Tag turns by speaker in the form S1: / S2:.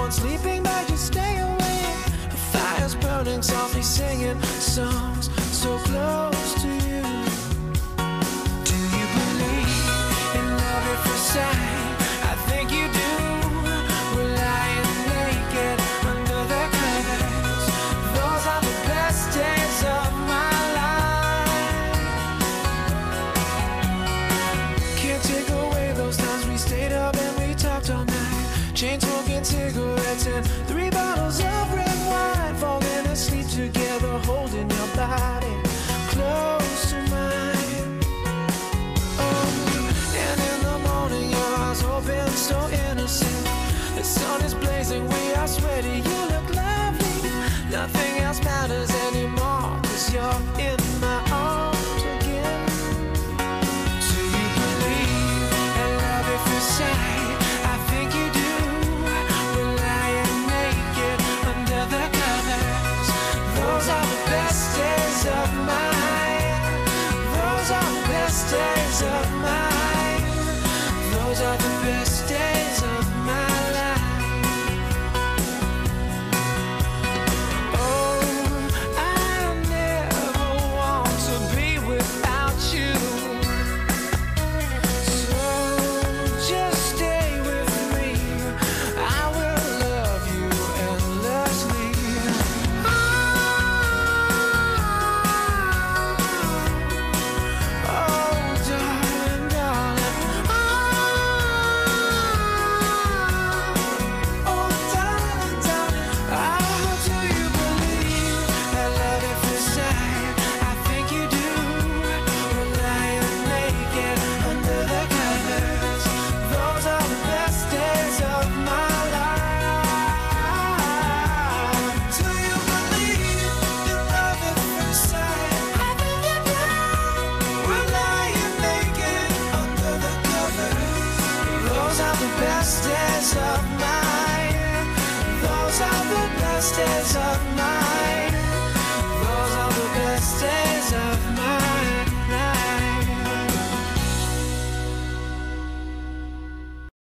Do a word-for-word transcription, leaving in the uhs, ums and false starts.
S1: one sleeping, but you stay awake. A fire's burning, softly singing songs so close to you. Do you believe in love at first sight? I think you do. We're lying naked under the covers. Those are the best days of my life. Can't take away those times we stayed up and we talked all night. Chain smoking cigarettes and three bottles of red wine. Falling asleep together, holding your body close to mine. Oh, and in the morning your eyes open so innocent. The sun is blazing, we are sweaty, you look lovely. Nothing else matters anymore, 'cause you're in my arms again. Do you believe in love at first sight? I think you do. We're lying naked under the covers. Those are the best days of mine. Those are the best days of mine. Those are the best days of my life. Oh, I never want to be without you. So just stay with me. I will love you endlessly. Oh, darling, darling. Oh, darling, darling. Oh, do you believe that love at first sight? I think you do. We're lying naked under the covers. Those are the best days of my life. Do you believe in love at first sight? I think you do. We're lying naked under the covers. Those are the best days of mine. Those are the best days of